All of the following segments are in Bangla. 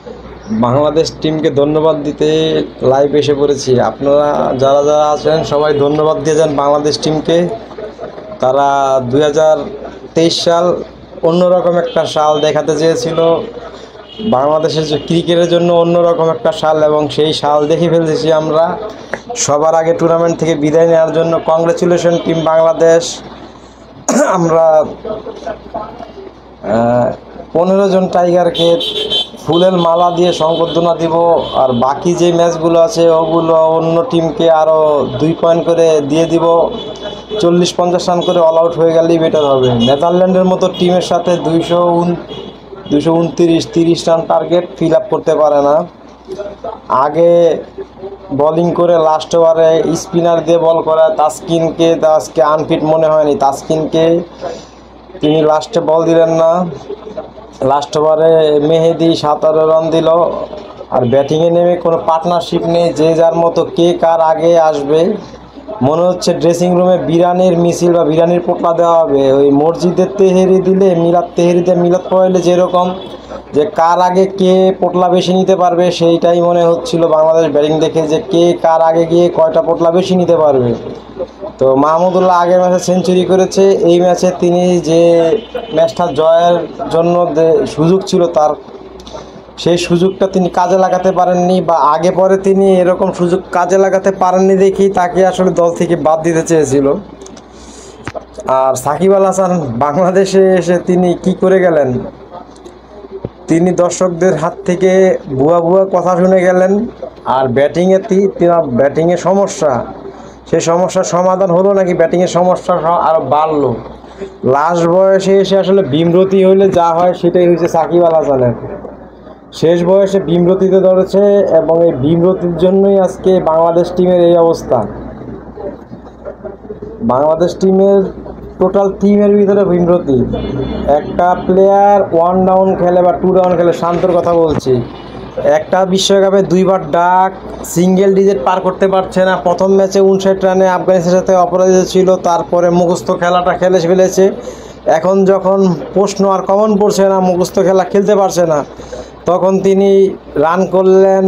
বাংলাদেশ টিমকে ধন্যবাদ দিতে লাইভ এসে পড়েছি। আপনারা যারা যারা আছেন সবাই ধন্যবাদ দিয়ে যান বাংলাদেশ টিমকে। তারা 2023 সাল অন্যরকম একটা সাল দেখাতে চেয়েছিল, বাংলাদেশের যে ক্রিকেটের জন্য অন্যরকম একটা সাল, এবং সেই সাল দেখে ফেলেছি আমরা। সবার আগে টুর্নামেন্ট থেকে বিদায় নেওয়ার জন্য কংগ্রেচুলেশন টিম বাংলাদেশ। আমরা 15 জন টাইগারকে ফুলের মালা দিয়ে সংবর্ধনা দিব, আর বাকি যে ম্যাচগুলো আছে ওগুলো অন্য টিমকে আরও 2 পয়েন্ট করে দিয়ে দিব। 40-50 রান করে অল আউট হয়ে গেলেই বেটার হবে। নেদারল্যান্ডের মতো টিমের সাথে 229-30 রান টার্গেট ফিল আপ করতে পারে না। আগে বোলিং করে লাস্ট ওভারে স্পিনার দিয়ে বল করা তাসকিনকে, আজকে আনফিট মনে হয়নি তাসকিনকে, তিনি লাস্টে বল দিলেন না। লাস্ট ওভারে মেহেদি 17 রান দিল। আর ব্যাটিংয়ে নেমে কোনো পার্টনারশিপ নেই, যে যার মতো কে কার আগে আসবে। মনে হচ্ছে ড্রেসিং রুমে বিরিয়ানির মিছিল বা বিরিয়ানির পোটলা দেওয়া হবে। ওই মসজিদের তেহেরি দিলে তেহেরিতে মিলাদ পড়াইলে যেরকম যে কার আগে কে পোটলা বেশি নিতে পারবে, সেইটাই মনে হচ্ছিল বাংলাদেশ ব্যাটিং দেখে, যে কে কার আগে গিয়ে কয়টা পোটলা বেশি নিতে পারবে। তো মাহমুদুল্লাহ আগের ম্যাচে সেঞ্চুরি করেছে, এই ম্যাচে তিনি যে ম্যাচটা জয়ের জন্য যে সুযোগ ছিল তার, সেই সুযোগটা তিনি কাজে লাগাতে পারেননি, বা আগে পরে তিনি এরকম সুযোগ কাজে লাগাতে পারেননি দেখি তাকে আসলে দল থেকে বাদ দিতে চেয়েছিল। আর সাকিব আল হাসান বাংলাদেশে এসে তিনি কি করে গেলেন, তিনি দর্শকদের হাত থেকে ভুয়া ভুয়া কথা শুনে গেলেন। আর ব্যাটিংয়ে সমস্যা, সেই সমস্যার সমাধান হলো নাকি ব্যাটিংয়ের সমস্যা আরও বাড়লো। লাস্ট বয়সে এসে আসলে বিমরতি হইলে যা হয় সেটাই হয়েছে সাকিব আল হাসানের। শেষ বয়সে বিমরতিতে ধরেছে, এবং এই বিমরতির জন্যই আজকে বাংলাদেশ টিমের এই অবস্থা। বাংলাদেশ টিমের টোটাল টিমের ভিতরে বিমরতি। একটা প্লেয়ার 1 ডাউন খেলে বা 2 ডাউন খেলে, শান্তর কথা বলছি, একটা বিশ্বকাপে 2বার ডাক, সিঙ্গেল ডিজিট পার করতে পারছে না। প্রথম ম্যাচে 59 রানে আফগানিস্তানের সাথে অপরাজিত ছিল, তারপরে মুখস্থ খেলাটা খেলে ফেলেছে। এখন যখন প্রশ্ন আর কমন পড়ছে না, মুখস্থ খেলা খেলতে পারছে না, তখন তিনি রান করলেন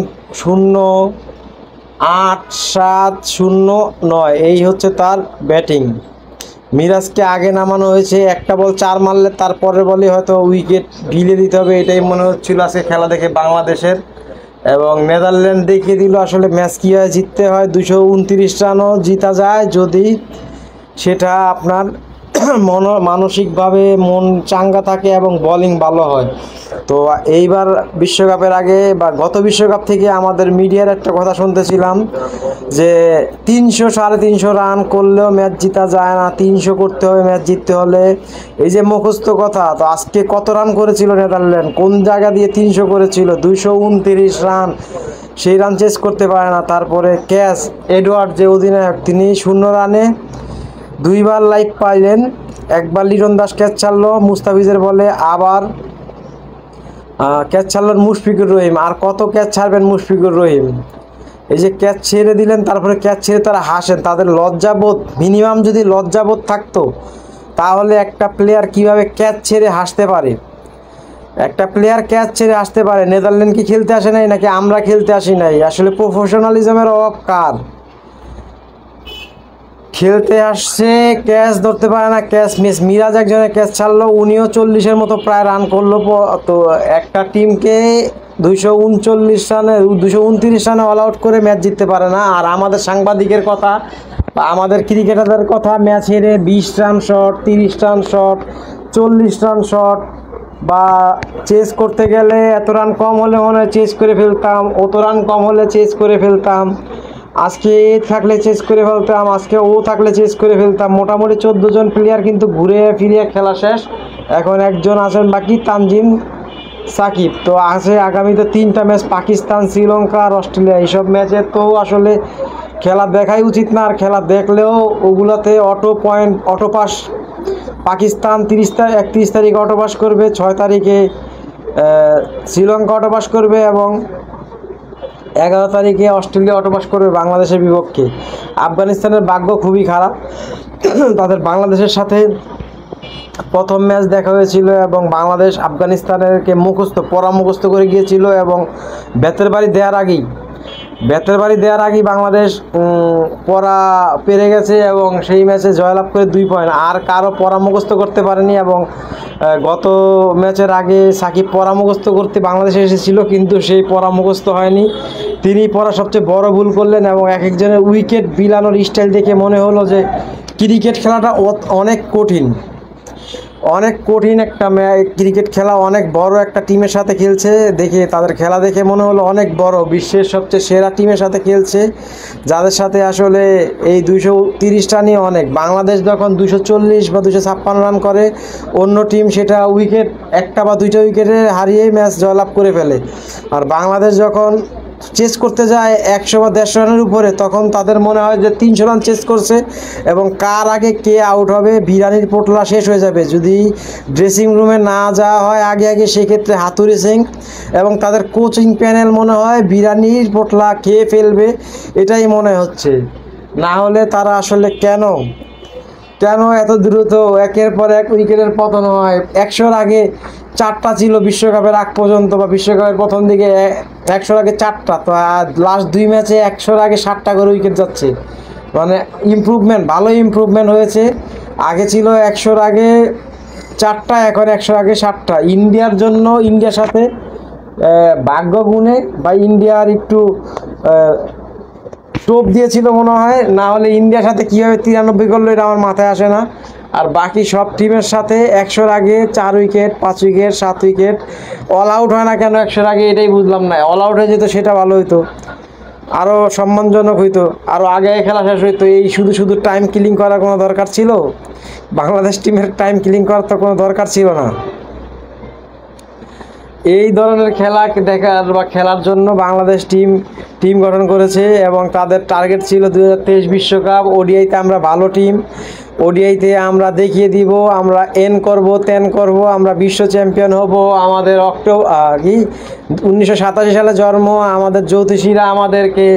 0-8-7-0-9। এই হচ্ছে তার ব্যাটিং। মিরাজকে আগে নামানো হয়েছে, একটা বল 4 মারলে তারপরের বলে হয়তো উইকেট ঢিলে দিতে হবে, এটাই মনে হচ্ছিল আজকে খেলা দেখে বাংলাদেশের। এবং নেদারল্যান্ড দেখিয়ে দিল আসলে ম্যাচ কীভাবে জিততে হয়। 229 রানও জিতা যায় যদি সেটা আপনার মানসিকভাবে মন চাঙ্গা থাকে এবং বোলিং ভালো হয়। তো এইবার বিশ্বকাপের আগে বা গত বিশ্বকাপ থেকে আমাদের মিডিয়ার একটা কথা শুনতেছিলাম যে 300-350 রান করলেও ম্যাচ জিতা যায় না, 300 করতে হবে ম্যাচ জিততে হলে। এই যে মুখস্থ কথা, তো আজকে কত রান করেছিল নেদারল্যান্ড, কোন জায়গা দিয়ে 300 করেছিল? 229 রান, সেই রান চেস করতে পারে না। তারপরে ক্যাচ এডওয়ার্ড যে অধিনায়ক, তিনি 0 রানে 2বার লাইফ পাইলেন। একবার লিটন দাস ক্যাচ ছাড়লো মুস্তাফিজের বলে, আবার ক্যাচ ছাড়লেন মুশফিকুর রহিম। আর কত ক্যাচ ছাড়বেন মুশফিকুর রহিম? এই যে ক্যাচ ছেড়ে দিলেন, তারপরে ক্যাচ ছেড়ে তারা হাসেন। তাদের লজ্জাবোধ, মিনিমাম যদি লজ্জাবোধ থাকতো তাহলে একটা প্লেয়ার কিভাবে ক্যাচ ছেড়ে হাসতে পারে? একটা প্লেয়ার ক্যাচ ছেড়ে আসতে পারে। নেদারল্যান্ড কি খেলতে আসে নাই নাকি আমরা খেলতে আসি নাই? আসলে প্রফেশনালিজমের অভাব কার? খেলতে আসছে, ক্যাচ ধরতে পারে না, ক্যাচ মিস। মিরাজ একজনের ক্যাচ ছাড়লো, উনিও 40-এর মতো প্রায় রান করলো। তো একটা টিমকে 229 রানে 229 রানে অল আউট করে ম্যাচ জিততে পারে না। আর আমাদের সাংবাদিকের কথা বা আমাদের ক্রিকেটারদের কথা, ম্যাচ হেরে 20 run short, 30 run short, 40 run short, বা চেস করতে গেলে এত রান কম হলে মনে হয় চেস করে ফেলতাম, অত রান কম হলে চেস করে ফেলতাম, আজকে এ থাকলে চেস করে ফেলতাম, আজকে ও থাকলে চেস করে ফেলতাম। মোটামুটি 14 জন প্লেয়ার কিন্তু ঘুরে ফিরিয়ে খেলা শেষ। এখন একজন আছেন বাকি, তানজিম সাকিব। তো আছে আগামীতে 3টা ম্যাচ, পাকিস্তান, শ্রীলঙ্কা আর অস্ট্রেলিয়া। এইসব ম্যাচে তো আসলে খেলা দেখাই উচিত না, আর খেলা দেখলেও ওগুলাতে অটো পাস। পাকিস্তান 31 তারিখে অটো পাস করবে, 6 তারিখে শ্রীলঙ্কা অটো পাস করবে, এবং 11 তারিখে অস্ট্রেলিয়া অটো পাস করবে বাংলাদেশের বিপক্ষে। আফগানিস্তানের ভাগ্য খুবই খারাপ, তাদের বাংলাদেশের সাথে প্রথম ম্যাচ দেখা হয়েছিল এবং বাংলাদেশ আফগানিস্তানেরকে মুখস্থ করে গিয়েছিল এবং বেতের বাড়ি দেওয়ার আগেই বাংলাদেশ পরা পেরে গেছে এবং সেই ম্যাচে জয়লাভ করে 2 পয়েন্ট। আর কারো পরা মুখস্থ করতে পারেনি এবং গত ম্যাচের আগে সাকিব পরা মুখস্থ করতে বাংলাদেশে এসেছিল, কিন্তু সেই পরা মুখস্থ হয়নি। তিনি পরা সবচেয়ে বড় ভুল করলেন এবং এক একজনের উইকেট বিলানোর স্টাইল দেখে মনে হলো যে ক্রিকেট খেলাটা অনেক কঠিন একটা ক্রিকেট খেলা, অনেক বড় একটা টিমের সাথে খেলছে। দেখে তাদের খেলা দেখে মনে হলো অনেক বড়, বিশ্বের সবচেয়ে সেরা টিমের সাথে খেলছে, যাদের সাথে আসলে এই 230 রানই অনেক। বাংলাদেশ যখন 240 বা 256 রান করে, অন্য টিম সেটা একটা বা দুইটা উইকেটে হারিয়েই ম্যাচ জয়লাভ করে ফেলে। আর বাংলাদেশ যখন চেস করতে যায় 100 বা 150 রানের উপরে, তখন তাদের মনে হয় যে 300 রান চেস করছে এবং কার আগে কে আউট হবে, বিরানির পোটলা শেষ হয়ে যাবে যদি ড্রেসিং রুমে না যাওয়া হয় আগে সেক্ষেত্রে হাতুড়ি সিং এবং তাদের কোচিং প্যানেল মনে হয় বিরানির পোটলা খেয়ে ফেলবে, এটাই মনে হচ্ছে। না হলে তারা আসলে কেন এত দ্রুত একের পর এক উইকেটের পতন হয়। 100-র আগে 4টা ছিল বিশ্বকাপের আগ পর্যন্ত, বা বিশ্বকাপের প্রথম দিকে 100-র আগে 4টা, তো লাস্ট 2 ম্যাচে 100-র আগে 7টা করে উইকেট যাচ্ছে। মানে ভালো ইমপ্রুভমেন্ট হয়েছে। আগে ছিল 100-র আগে 4টা, এখন 100-র আগে 7টা। ইন্ডিয়ার সাথে ভাগ্য গুণে বা ইন্ডিয়ার একটু টোপ দিয়েছিল মনে হয়, না হলে ইন্ডিয়ার সাথে কীভাবে 93 করলো এটা আমার মাথায় আসে না। আর বাকি সব টিমের সাথে 100-র আগে 4 wicket, 5 wicket, 7 wicket, all out হয় না কেন 100-র আগে, এটাই বুঝলাম না। অল আউট হয়ে যেত সেটা ভালো হইতো, আরও সম্মানজনক হইতো, আরও আগে খেলা শেষ হইতো। এই শুধু টাইম কিলিং করার কোনো দরকার ছিল? বাংলাদেশ টিমের টাইম কিলিং করার তো কোনো দরকার ছিল না। এই ধরনের খেলা দেখার বা খেলার জন্য বাংলাদেশ টিম গঠন করেছে এবং তাদের টার্গেট ছিল 2023 বিশ্বকাপ। ওডিআইতে আমরা ভালো টিম, ওডিআইতে আমরা দেখিয়ে দিব, আমরা তেন করব, আমরা বিশ্ব চ্যাম্পিয়ন হব। আমাদের 1987 সালে জন্ম, আমাদের জ্যোতিষীরা আমাদেরকে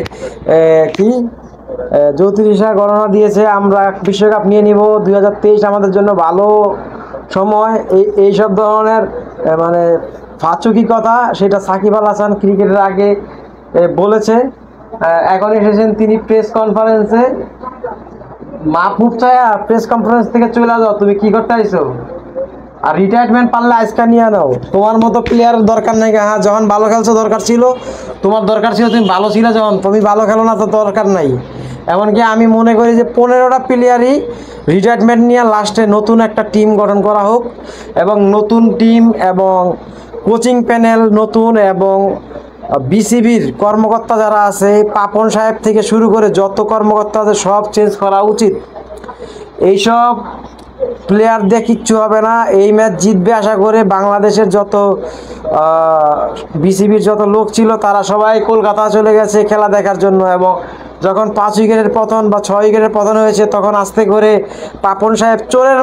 জ্যোতিষীরা গণনা দিয়েছে আমরা বিশ্বকাপ নিয়ে নিব। 2023 আমাদের জন্য ভালো সময়। এইসব ধরনের মানে ফাচুকি কথা সেটা সাকিব আল হাসান ক্রিকেটের আগে বলেছে। এখন এসেছেন তিনি প্রেস কনফারেন্সে। মাহবুব চায়া প্রেস কনফারেন্স থেকে চলে যাও, তুমি কি করতে আইছো? আর রিটায়ারমেন্ট পারলে আজকে নিয়ে নাও, তোমার মতো প্লেয়ারের দরকার নেই। হ্যাঁ, যখন ভালো খেলছো দরকার ছিল, তোমার দরকার ছিল, তুমি ভালো ছিলে, যখন তুমি ভালো খেলো না তো দরকার নাই। এমনকি আমি মনে করি যে 15টা প্লেয়ারই রিটায়ারমেন্ট নিয়ে লাস্টে নতুন একটা টিম গঠন করা হোক এবং নতুন টিম এবং কোচিং প্যানেল নতুন এবং বিসিবির কর্মকর্তা যারা আছে, পাপন সাহেব থেকে শুরু করে যত কর্মকর্তা আছে সব চেঞ্জ করা উচিত। এইসব প্লেয়ার দিয়ে কিচ্ছু হবে না। এই ম্যাচ জিতবে আশা করে। বাংলাদেশের যত বিসিবির যত লোক ছিল তারা সবাই কলকাতা চলে গেছে খেলা দেখার জন্য, এবং যখন 5 উইকেটের পতন বা 6 উইকেটের পতন হয়েছে তখন আস্তে করে পাপন সাহেব চোরের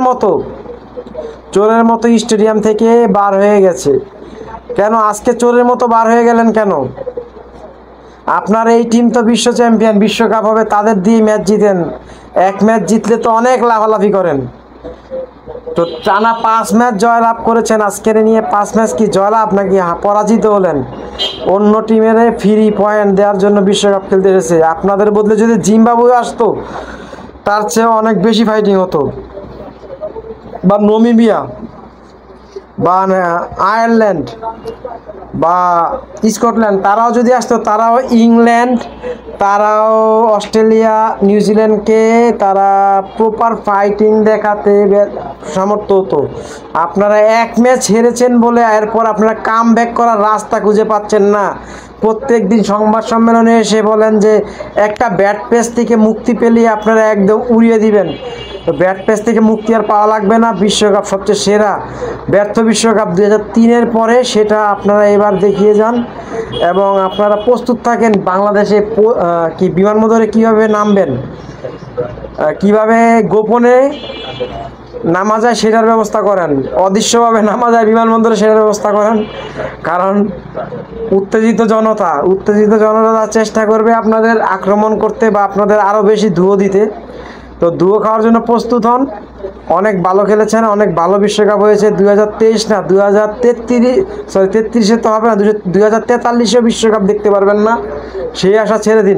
মতো স্টেডিয়াম থেকে বার হয়ে গেছে। কেন আজকে চোরের মতো বার হয়ে গেলেন কেন? আপনার এই টিম তো বিশ্ব চ্যাম্পিয়ন, বিশ্বকাপ হবে, তাদের দিয়ে ম্যাচ জিতেন। এক ম্যাচ জিতলে তো অনেক লাফালাফি করেন। তো টানা 5 ম্যাচ জয়লাভ করেছেন, আজকের নিয়ে 5 ম্যাচ কি জয়লাভ নাকি পরাজিত হলেন? অন্য টিমের ফ্রি পয়েন্ট দেওয়ার জন্য বিশ্বকাপ খেলতে এসেছে। আপনাদের বদলে যদি জিম্বাবুয়ে আসতো তার চেয়ে অনেক বেশি ফাইটিং হতো, বা নামিবিয়া বা আয়ারল্যান্ড বা স্কটল্যান্ড, তারাও যদি আসতো, তারাও ইংল্যান্ড, তারাও অস্ট্রেলিয়া, নিউজিল্যান্ডকে তারা প্রপার ফাইটিং দেখাতে সামর্থ্য হতো। আপনারা এক ম্যাচ হেরেছেন বলে এরপর আপনারা কাম ব্যাক করার রাস্তা খুঁজে পাচ্ছেন না। প্রত্যেক দিন সংবাদ সম্মেলনে এসে বলেন যে একটা ব্যাট পেস থেকে মুক্তি পেলে আপনারা একদম উড়িয়ে দিবেন। তো ব্যাট পেস থেকে মুক্তি আর পাওয়া লাগবে না। বিশ্বকাপ সবচেয়ে সেরা ব্যর্থ বিশ্বকাপ 2003-এর পরে, সেটা আপনারা এবার দেখিয়ে যান এবং আপনারা প্রস্তুত থাকেন। বাংলাদেশে বিমানবন্দরে কীভাবে নামবেন, কিভাবে গোপনে নামা যায় সেটার ব্যবস্থা করেন, অদৃশ্যভাবে নামা যায় বিমানবন্দরে সেটার ব্যবস্থা করেন। কারণ উত্তেজিত জনতা চেষ্টা করবে আপনাদের আক্রমণ করতে বা আপনাদের আরও বেশি ধুয়ো দিতে। তো দুয়ো খাওয়ার জন্য প্রস্তুত হন। অনেক ভালো খেলেছেন, অনেক ভালো বিশ্বকাপ হয়েছে। 2023 না 2033, সরি 33-এ তো হবে না, 2043-এ বিশ্বকাপ দেখতে পারবেন না, সেই আশা ছেড়ে দিন।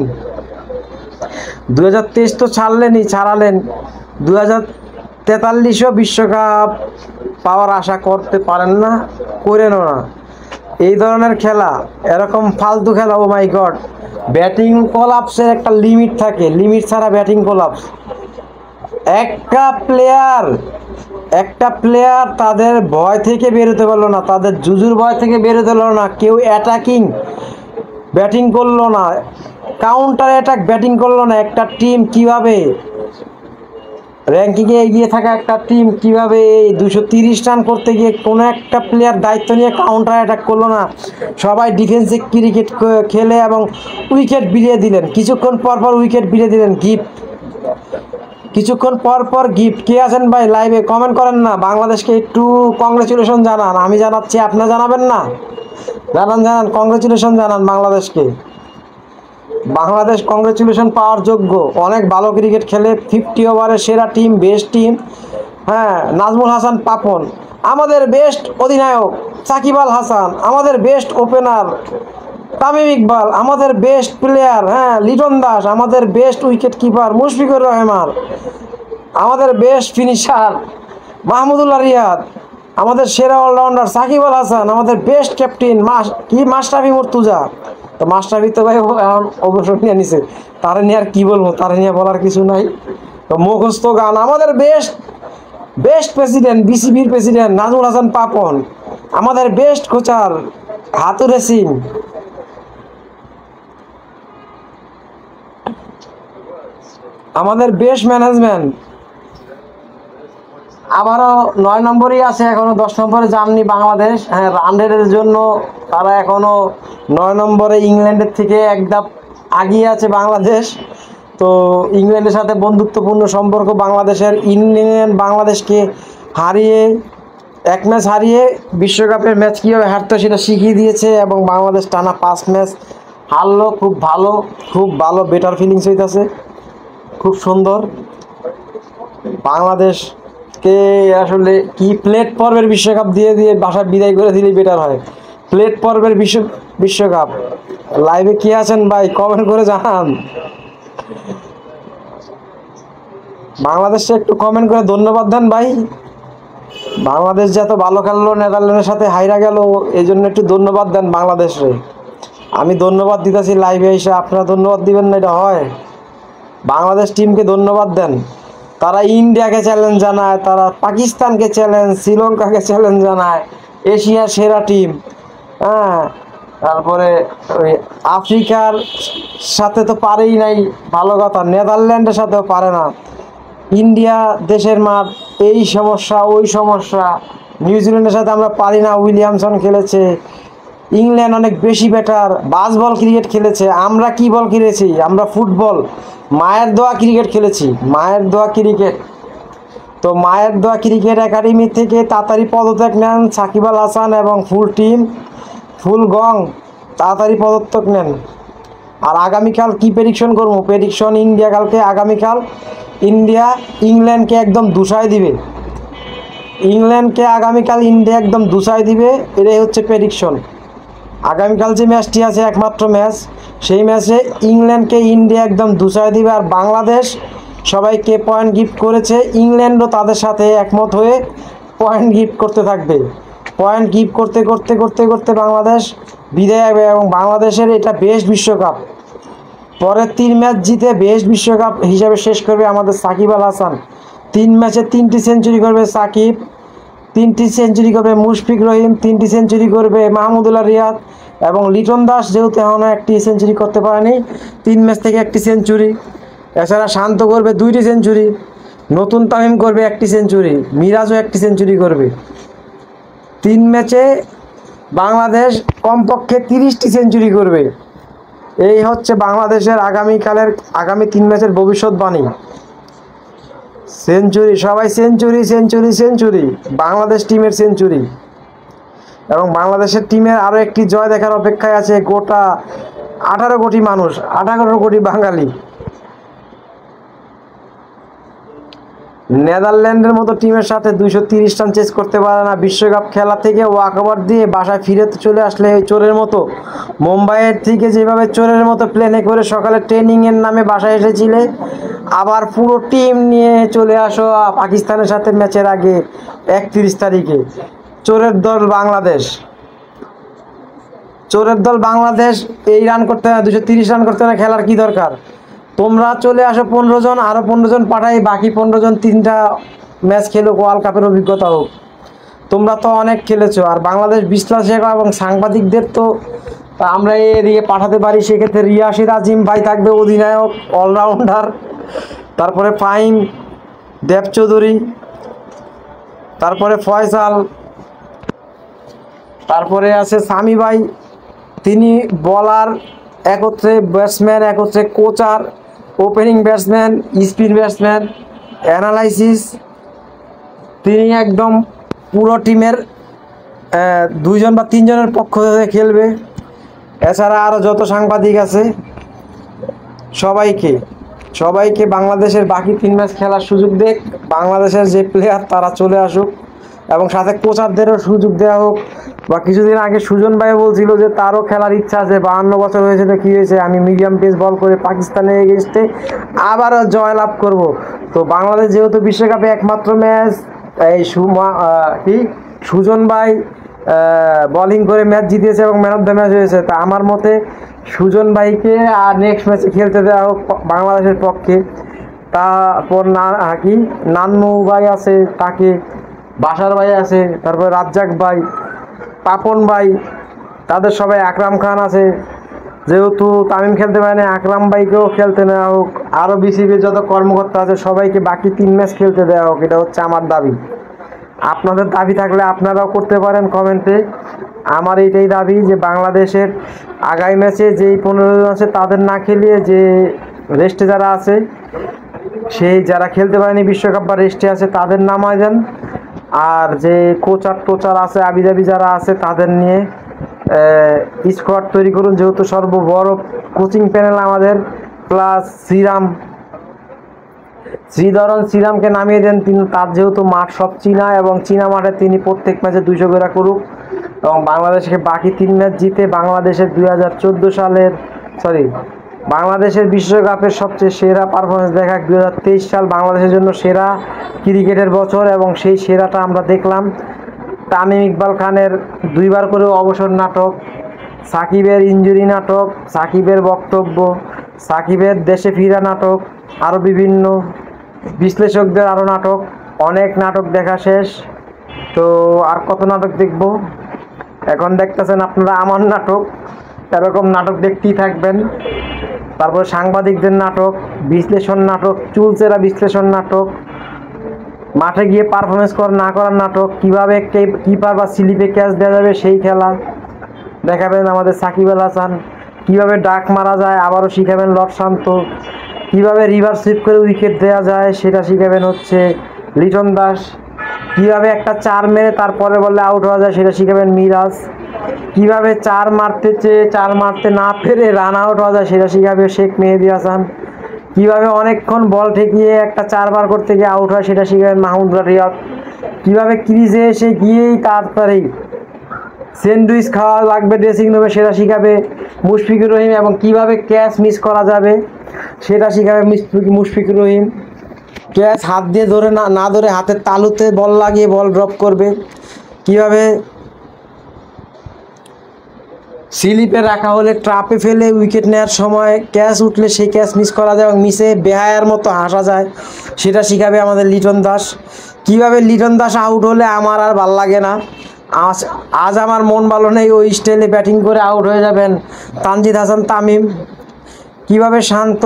2023 তো ছাড়ালেন, 2043-এও বিশ্বকাপ পাওয়ার আশা করতে পারেন না, করেনও না। এই ধরনের খেলা, এরকম ফালতু খেলা, ও মাই গড। ব্যাটিং কোলাপসের একটা লিমিট থাকে, লিমিট ছাড়া ব্যাটিং কোলাপস। একটা প্লেয়ার তাদের ভয় থেকে বেরোতে পারলো না, তাদের জুজুর ভয় থেকে বেরোতে পারলো না, কেউ অ্যাটাকিং ব্যাটিং করলো না, কাউন্টার অ্যাটাক ব্যাটিং করলো না। একটা টিম কিভাবে র্যাঙ্কিংয়ে এগিয়ে থাকা একটা টিম কিভাবে এই 230 রান করতে গিয়ে কোনো একটা প্লেয়ার দায়িত্ব নিয়ে কাউন্টার অ্যাটাক করলো না। সবাই ডিফেন্সিভ ক্রিকেট খেলে এবং উইকেট বিলিয়ে দিলেন, কিছুক্ষণ পর উইকেট বিলিয়ে দিলেন। কিছুক্ষণ পর গিফট। কে আছেন ভাই লাইভে কমেন্ট করেন না, বাংলাদেশকে একটু কংগ্রেচুলেশন জানান। আমি জানাচ্ছি, আপনারা জানাবেন না? জানান, কংগ্রেচুলেশন জানান বাংলাদেশকে। বাংলাদেশ কংগ্রেচুলেশন পাওয়ার যোগ্য, অনেক ভালো ক্রিকেট খেলে, 50 ওভারের সেরা টিম, বেস্ট টিম। হ্যাঁ, নাজমুল হাসান পাপন আমাদের বেস্ট অধিনায়ক, সাকিব আল হাসান আমাদের বেস্ট ওপেনার, তামিম ইকবাল আমাদের বেস্ট প্লেয়ার, হ্যাঁ লিটন দাস আমাদের best wicket keeper, Mushfiqur Rahman আমাদের বেস্ট ফিনিশার, মাহমুদুল্লাহ রিয়াদ আমাদের সেরা অলরাউন্ডার, সাকিব আল হাসান আমাদের বেস্ট ক্যাপ্টেন, মাশরাফি মুর্তজা। তো মাশরাফি তো ভাই এখন অবসর নিয়ে নিছে, তারা নিয়ে আর কি বলবো, তারা নিয়ে বলার কিছু নাই। তো মুখস্থ গান, আমাদের বেস্ট প্রেসিডেন্ট, বিসিবির প্রেসিডেন্ট নাজমুল হাসান পাপন, আমাদের বেস্ট কোচার হাতুরে সিং, আমাদের বেস্ট ম্যানেজমেন্ট। আবারও 9 নম্বরেই আছে, এখনো 10 নম্বরে যাননি বাংলাদেশ। হ্যাঁ, রানের জন্য তারা এখনো 9 নম্বরে, ইংল্যান্ডের থেকে এক ধাপ আগিয়ে আছে বাংলাদেশ। তো ইংল্যান্ডের সাথে বন্ধুত্বপূর্ণ সম্পর্ক বাংলাদেশের। ইংল্যান্ড বাংলাদেশকে হারিয়ে, এক ম্যাচ হারিয়ে বিশ্বকাপের ম্যাচ কীভাবে হারতো সেটা শিখিয়ে দিয়েছে, এবং বাংলাদেশ টানা 5 ম্যাচ হারলো। খুব ভালো বেটার ফিলিংস হইতেছে, খুব সুন্দর। বাংলাদেশকে আসলে কি প্লেট পর্বের বিশ্বকাপ দিয়ে বাসায় বিদায় করে দিলেই বেটার হয়। প্লেট পর্বের বিশ্বকাপ। লাইভে কে আছেন ভাই কমেন্ট করে জানান। বাংলাদেশে একটু কমেন্ট করে ধন্যবাদ দেন ভাই। বাংলাদেশ যে এত ভালো খেললো, নেদারল্যান্ডের সাথে হাইরা গেল, এই জন্য একটু ধন্যবাদ দেন বাংলাদেশে। আমি ধন্যবাদ দিতেছি লাইভে এসে, আপনারা ধন্যবাদ দিবেন না, এটা হয়? বাংলাদেশ টিমকে ধন্যবাদ দেন। তারা ইন্ডিয়াকে চ্যালেঞ্জ জানায়, তারা পাকিস্তানকে চ্যালেঞ্জ, শ্রীলঙ্কাকে চ্যালেঞ্জ জানায়, এশিয়ার সেরা টিম। হ্যাঁ, তারপরে ওই আফ্রিকার সাথে তো পারেই নাই, ভালো কথা, নেদারল্যান্ডের সাথেও পারে না। ইন্ডিয়া দেশের মাঠ, এই সমস্যা ওই সমস্যা। নিউজিল্যান্ডের সাথে আমরা পারি না, উইলিয়ামসন খেলেছে। ইংল্যান্ড অনেক বেশি ব্যাটার, বাস বল ক্রিকেট খেলেছে। আমরা কি বল খেলেছি? আমরা ফুটবল, মায়ের দোয়া ক্রিকেট খেলেছি, মায়ের দোয়া ক্রিকেট। তো মায়ের দোয়া ক্রিকেট একাডেমি থেকে তাড়াতাড়ি পদত্যাগ নেন সাকিব আল হাসান এবং ফুল টিম, ফুল গং, তাড়াতাড়ি পদত্যাগ নেন। আর আগামীকাল কি প্রেডিকশন করবো? প্রেডিকশন ইন্ডিয়া কালকে, আগামীকাল ইন্ডিয়া ইংল্যান্ডকে একদম দুসায় দিবে। ইংল্যান্ডকে আগামীকাল ইন্ডিয়া একদম দুসায় দিবে, এটাই হচ্ছে প্রেডিকশন। আগামীকাল যে ম্যাচটি আছে, একমাত্র ম্যাচ, সেই ম্যাচে ইংল্যান্ডকে ইন্ডিয়া একদম দুসায় দিবে। আর বাংলাদেশ সবাইকে পয়েন্ট গিফট করেছে, ইংল্যান্ডও তাদের সাথে একমত হয়ে পয়েন্ট গিফট করতে থাকবে। পয়েন্ট গিফট করতে করতে করতে করতে বাংলাদেশ বিদায় হবে, এবং বাংলাদেশের এটা বেস্ট বিশ্বকাপ। পরের 3 ম্যাচ জিতে বেস্ট বিশ্বকাপ হিসাবে শেষ করবে আমাদের সাকিব আল হাসান। 3 ম্যাচে 3টি সেঞ্চুরি করবে সাকিব, 3টি সেঞ্চুরি করবে মুশফিক রহিম, 3টি সেঞ্চুরি করবে মাহমুদুল্লাহ রিয়াদ, এবং লিটন দাস যেহেতু এখনও 1টি সেঞ্চুরি করতে পারেনি, 3 ম্যাচ থেকে 1টি সেঞ্চুরি। এছাড়া শান্ত করবে 2টি সেঞ্চুরি, নতুন তামিম করবে 1টি সেঞ্চুরি, মিরাজও 1টি সেঞ্চুরি করবে। 3 ম্যাচে বাংলাদেশ কমপক্ষে 30টি সেঞ্চুরি করবে। এই হচ্ছে বাংলাদেশের আগামী 3 ম্যাচের ভবিষ্যৎবাণী। সেঞ্চুরি, সবাই সেঞ্চুরি সেঞ্চুরি সেঞ্চুরি, বাংলাদেশ টিমের সেঞ্চুরি। এবং বাংলাদেশের টিমের আরও একটি জয় দেখার অপেক্ষায় আছে গোটা 18 কোটি মানুষ, 18 কোটি বাঙালি। নেদারল্যান্ডের মতো টিমের সাথে 230 রান চেস করতে পারে না। বিশ্বকাপ খেলা থেকে ওয়াকওভার দিয়ে বাসায় ফিরে চলে আসলে ওই চোরের মতো মুম্বাইয়ের থেকে যেভাবে চোরের মতো প্লেনে করে সকালে ট্রেনিংয়ের নামে বাসায় এসেছিলে, আবার পুরো টিম নিয়ে চলে আসো পাকিস্তানের সাথে ম্যাচের আগে 31 তারিখে। চোরের দল বাংলাদেশ, চোরের দল বাংলাদেশ এই রান করতে না, 230 রান করতে না, খেলার কি দরকার? তোমরা চলে আসো 15 জন, আরও 15 জন পাঠাই, বাকি 15 জন 3টা ম্যাচ খেলো, ওয়ার্ল্ড কাপের অভিজ্ঞতা হোক। তোমরা তো অনেক খেলেছো। আর বাংলাদেশ বিশ্লেষক এবং সাংবাদিকদের তো আমরা এদিকে পাঠাতে পারি, সেক্ষেত্রে রিয়াসির আজিম ভাই থাকবে অধিনায়ক, অলরাউন্ডার, তারপরে ফাহিম, দেব চৌধুরী, তারপরে ফয়সাল, তারপরে আছে সামি ভাই, তিনি বলার একত্রে, ব্যাটসম্যান একত্রে, কোচার, opening batsman, spin batsman, analysis, তিনি একদম পুরো টিমের 2 জন বা 3 জনের পক্ষ থেকে খেলবে। এছাড়া আরও যত সাংবাদিক আছে সবাইকে বাংলাদেশের বাকি 3 ম্যাচ খেলার সুযোগ দেখ, বাংলাদেশের যে প্লেয়ার তারা চলে আসুক এবং সাথে কোচারদেরও সুযোগ দেওয়া হোক। বা কিছুদিন আগে সুজন ভাই বলছিল যে তারও খেলার ইচ্ছা আছে, 52 বছর হয়েছে, তো কী হয়েছে, আমি মিডিয়াম পেস বল করে পাকিস্তানের এগেনস্টে আবারও জয়লাভ করব। তো বাংলাদেশ যেহেতু বিশ্বকাপে একমাত্র ম্যাচ, এই সুজন ভাই বোলিং করে ম্যাচ জিতিয়েছে এবং ম্যান অফ দ্য ম্যাচ হয়েছে, তা আমার মতে সুজন ভাইকে আর নেক্সট ম্যাচে খেলতে দেওয়া হোক বাংলাদেশের পক্ষে। তারপর নান্নু ভাই আছে, তাকে বাসার ভাই আছে, তারপর রাজ্জাক ভাই, পাপন ভাই, তাদের সবাই, আকরাম খান আছে, যেহেতু তামিম খেলতে পারে না, আকরাম ভাইকেও খেলতে নেওয়া হোক। আরও বিসিবির যত কর্মকর্তা আছে সবাইকে বাকি 3 ম্যাচ খেলতে দেওয়া হোক, এটা হচ্ছে আমার দাবি। আপনাদের দাবি থাকলে আপনারাও করতে পারেন কমেন্টে। আমার এইটাই দাবি যে বাংলাদেশের আগামী ম্যাচে যেই 15 জন আছে তাদের না খেলিয়ে, যে রেস্টে যারা আছে, সেই যারা খেলতে পারেনি বিশ্বকাপ বা রেস্টে আছে তাদের নামায় দেন। আর যে কোচার আছে, আবিজাবি যারা আছে, তাদের নিয়ে স্কোয়াড তৈরি করুন। যেহেতু সর্ববড় কোচিং প্যানেল আমাদের, প্লাস শ্রীধরন নামিয়ে দেন। তিনি, তার যেহেতু মাঠ সব চীনা, এবং চীনা মাঠে তিনি প্রত্যেক ম্যাচে 200 করে করুক এবং বাংলাদেশকে বাকি 3 ম্যাচ জিতে বাংলাদেশের বাংলাদেশের বিশ্বকাপের সবচেয়ে সেরা পারফরমেন্স দেখা। 2023 সাল বাংলাদেশের জন্য সেরা ক্রিকেটের বছর এবং সেই সেরাটা আমরা দেখলাম। তামিম ইকবাল খানের 2 বার করে অবসর নাটক, সাকিবের ইনজুরি নাটক, সাকিবের বক্তব্য, সাকিবের দেশে ফিরা নাটক, আরও বিভিন্ন বিশ্লেষকদের আরও নাটক, অনেক নাটক দেখা শেষ। তো আর কত নাটক দেখব? এখন দেখতেছেন আপনারা আমার নাটক, এরকম নাটক দেখতেই থাকবেন। তারপর সাংবাদিকদের নাটক, বিশ্লেষণ নাটক, চুলচেরা বিশ্লেষণ নাটক, মাঠে গিয়ে পারফরমেন্স না করার নাটক, কীভাবে কিপার বা স্লিপে ক্যাচ দেওয়া যাবে সেই খেলা দেখাবেন আমাদের সাকিব আল হাসান, কীভাবে ডাক মারা যায় আবারও শিখাবেন লর্ড শান্ত, কীভাবে রিভার্স সুইপ করে উইকেট দেওয়া যায় সেটা শিখাবেন হচ্ছে লিটন দাস, কীভাবে একটা 4 মেরে তারপরে বলে আউট হওয়া যায় সেটা শিখাবেন মিরাজ, কীভাবে 4 মারতে না পেরে রান আউট হওয়া যায় সেটা শিখাবে শেখ মেহেদী হাসান, কীভাবে অনেকক্ষণ বল ঠেকিয়ে একটা 4 বার করতে গিয়ে আউট হয় সেটা শিখাবেন মাহমুদুল্লাহ রিয়াদ, কীভাবে ক্রিজে এসে গিয়েই তাড়াতাড়ি স্যান্ডউইচ খাওয়া লাগবে ড্রেসিং রুমে সেটা শিখাবে মুশফিকুর রহিম, এবং কীভাবে ক্যাচ মিস করা যাবে সেটা শিখাবে মুশফিকুর রহিম। ক্যাচ হাত দিয়ে ধরে না ধরে হাতের তালুতে বল লাগিয়ে বল ড্রপ করবে, কীভাবে স্লিপে রাখা হলে ট্রাপে ফেলে উইকেট নেওয়ার সময় ক্যাচ উঠলে সেই ক্যাচ মিস করা যায় এবং মিসে বেহায়ার মতো হাসা যায় সেটা শিখাবে আমাদের লিটন দাস। কীভাবে লিটন দাস আউট হলে আমার আর ভাল লাগে না, আজ আমার মন ভালো নেই, ওই স্টাইলে ব্যাটিং করে আউট হয়ে যাবেন তানজিদ হাসান তামিম। কীভাবে শান্ত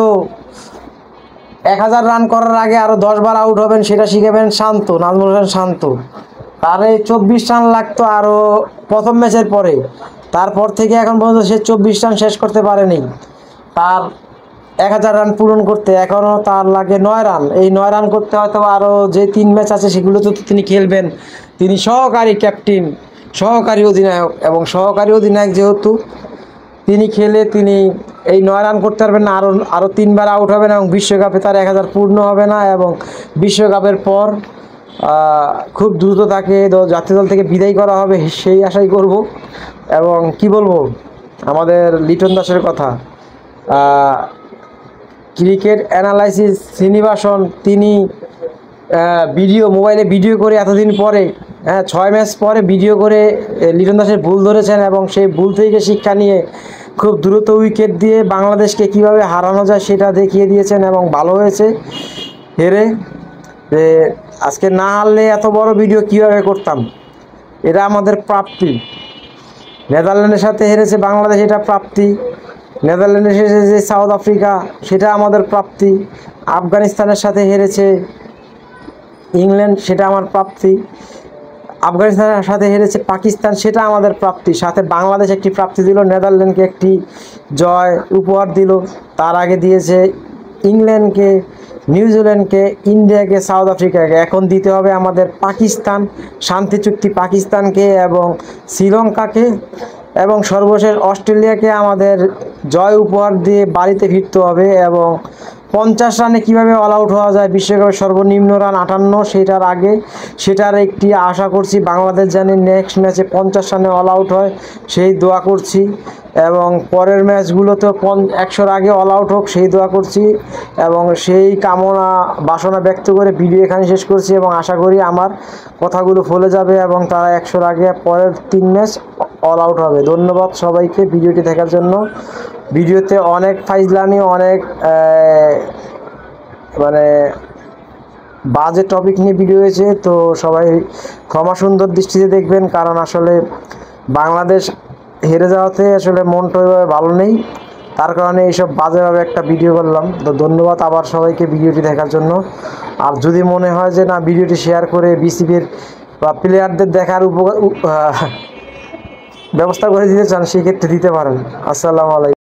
1000 রান করার আগে আরও 10 বার আউট হবেন সেটা শিখাবেন নাজমুল হোসেন শান্ত। তার এই 24 রান লাগতো আরও প্রথম ম্যাচের পরে, তারপর থেকে এখন পর্যন্ত সে 24 রান শেষ করতে পারেনি। তার 1000 রান পূরণ করতে এখনও তার লাগে 9 রান। এই 9 রান করতে হয়তো আরও যে 3 ম্যাচ আছে সেগুলোতে তো তিনি খেলবেন। তিনি সহকারী ক্যাপ্টেন, সহকারী অধিনায়ক, এবং সহকারী অধিনায়ক যেহেতু তিনি খেলে তিনি এই 9 রান করতে পারবেন না, আরও 3বার আউট হবেন এবং বিশ্বকাপে তার 1000 পূর্ণ হবে না এবং বিশ্বকাপের পর খুব দ্রুত তাকে জাতীয় দল থেকে বিদায় করা হবে সেই আশাই করব। এবং কি বলবো আমাদের লিটন দাসের কথা, ক্রিকেট অ্যানালাইসিস শ্রীনিবাসন তিনি মোবাইলে ভিডিও করে এতদিন পরে 6 ম্যাচ পরে ভিডিও করে লিটন দাসের ভুল ধরেছেন এবং সেই ভুল থেকে শিক্ষা নিয়ে খুব দ্রুত উইকেট দিয়ে বাংলাদেশকে কিভাবে হারানো যায় সেটা দেখিয়ে দিয়েছেন এবং ভালো হয়েছে হেরে। আজকে না হারলে এত বড় ভিডিও কিভাবে করতাম, এটা আমাদের প্রাপ্তি। নেদারল্যান্ডের সাথে হেরেছে বাংলাদেশ, এটা প্রাপ্তি। নেদারল্যান্ডের হেরেছে সাউথ আফ্রিকা, সেটা আমাদের প্রাপ্তি। আফগানিস্তানের সাথে হেরেছে ইংল্যান্ড, সেটা আমার প্রাপ্তি। আফগানিস্তানের সাথে হেরেছে পাকিস্তান, সেটা আমাদের প্রাপ্তি। সাথে বাংলাদেশ একটি প্রাপ্তি দিল, নেদারল্যান্ডকে একটি জয় উপহার দিল। তার আগে দিয়েছে ইংল্যান্ডকে, নিউজিল্যান্ডকে, ইন্ডিয়াকে, সাউথ আফ্রিকাকে। এখন দিতে হবে আমাদের পাকিস্তান, শান্তি চুক্তি পাকিস্তানকে এবং শ্রীলঙ্কাকে এবং সর্বশেষ অস্ট্রেলিয়াকে আমাদের জয় উপহার দিয়ে বাড়িতে ফিরতে হবে। এবং 50 রানে কীভাবে অল আউট হওয়া যায়, বিশ্বকাপের সর্বনিম্ন রান 58, সেটার একটি আশা করছি। বাংলাদেশ জানি নেক্সট ম্যাচে 50 রানে অল আউট হয়, সেই দোয়া করছি। এবং পরের ম্যাচগুলোতে 100-র আগে অল আউট হোক সেই দোয়া করছি এবং সেই কামনা বাসনা ব্যক্ত করে ভিডিও এখানে শেষ করছি এবং আশা করি আমার কথাগুলো ফলে যাবে এবং তারা 100-র আগে পরের 3 ম্যাচ অল আউট হবে। ধন্যবাদ সবাইকে ভিডিওটি দেখার জন্য। ভিডিওতে অনেক ফাইজলামি, অনেক মানে বাজে টপিক নিয়ে ভিডিও হয়েছে, তো সবাই ক্ষমা সুন্দর দৃষ্টিতে দেখবেন, কারণ আসলে বাংলাদেশ হেরে যাওয়াতে আসলে মনটা ভালো নেই, তার কারণে এইসব বাজেভাবে একটা ভিডিও করলাম। তো ধন্যবাদ আবার সবাইকে ভিডিওটি দেখার জন্য। আর যদি মনে হয় যে না ভিডিওটি শেয়ার করে বিসিবির বা প্লেয়ারদের দেখার ব্যবস্থা করে দিতে চান, সেক্ষেত্রে দিতে পারেন। আসসালামু আলাইকুম।